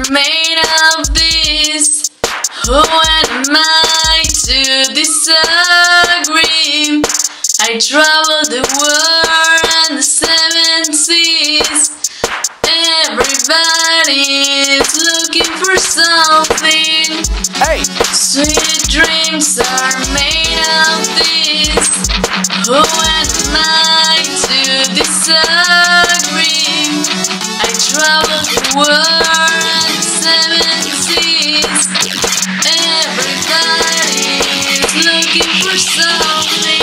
made of this. Who am I to disagree? I traveled the world and the seven seas. Everybody's looking for something. Hey! Sweet dreams are made of this. Who am I to disagree? I traveled the world and seven seas. Everybody's looking for something.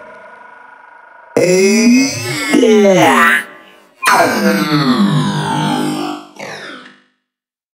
Yeah.